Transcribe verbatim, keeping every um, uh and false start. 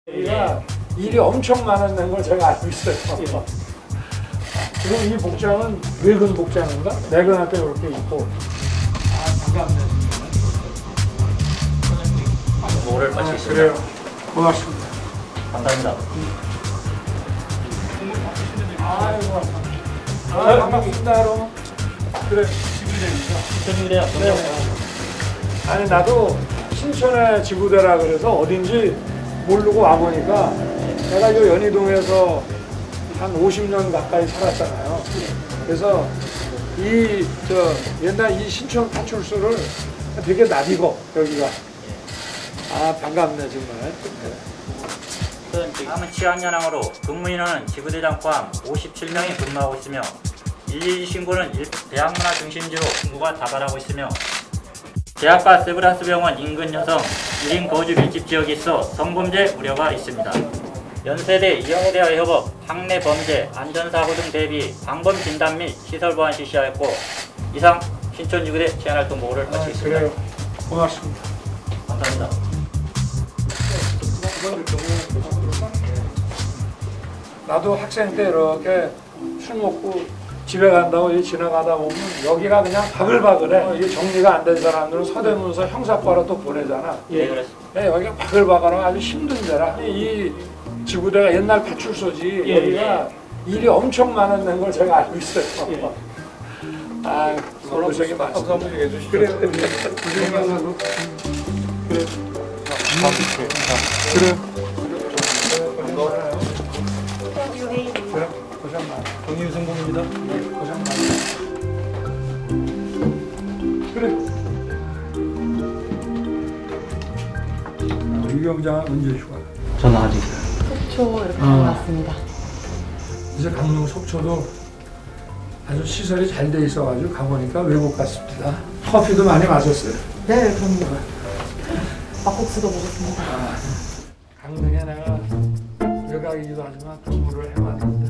여기가 일이 엄청 많았는 걸 제가 알고 있어요. 지금 이 복장은 외근 복장인가? 내근할 때 이렇게 입고. 아, 반갑네. 뭐를 아, 마시겠습니다. 그래요. 고맙습니다. 감사합니다. 아이고, 아, 반갑습니다, 여러분. 그래. 신촌이래요. 네. 아니, 나도 신촌의 지구대라 그래서 어딘지 모르고 와보니까 내가 요 연희동에서 한 오십 년 가까이 살았잖아요. 그래서 이, 저, 옛날 이 신촌 파출소를 되게 낯익어, 여기가. 아, 반갑네, 정말. 다음은 치안연항으로 근무인원은 지구대장 포함 오십칠 명이 근무하고 있으며 일일이 신고는 대학문화 중심지로 신고가 다발하고 있으며 대학과 세브란스 병원 인근 여성 일 인 거주 밀집 지역에 있어 성범죄 우려가 있습니다. 연세대 이영우 대학 협업, 학내 범죄, 안전사고 등 대비 방범 진단 및 시설 보안 실시하였고 이상 신촌지구대 치안활동 보고를 아, 마치겠습니다. 그래요. 고맙습니다. 감사합니다. 나도 학생 때 이렇게 술 먹고 집에 간다고 지나가다 보면 여기가 그냥 바글바글해. 이게 정리가 안 된 사람들은 서대문서 형사과로 또 보내잖아. 네, 그렇습니다. 예, 여기가 바글바글하고 아주 힘든 데라. 이 지구대가 옛날 파출소지. 예, 여기가 일이 엄청 많았는 걸 제가 알고 있어요. 예. 아, 고생이 많습니다. 한번 얘기해 주시죠. 그래, 고생이 많아서. 그래. 그래. 그래. 고생 많아. 정유승 공입니다. 고생 많아. 그래. 아, 유경장은 언제 휴가? 저는 아직 속초 이렇게 어. 다녀왔습니다. 이제 강릉 속초도 아주 시설이 잘 돼 있어가지고 가보니까 외국 같습니다. 커피도 많이 마셨어요. 네, 그럼요. 막국수도 먹었습니다. 강릉에 내가 외곽이기도 하지만 근무를 해봤는데